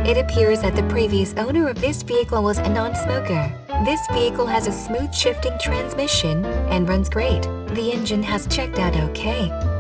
It appears that the previous owner of this vehicle was a non-smoker. This vehicle has a smooth shifting transmission and runs great. The engine has checked out okay.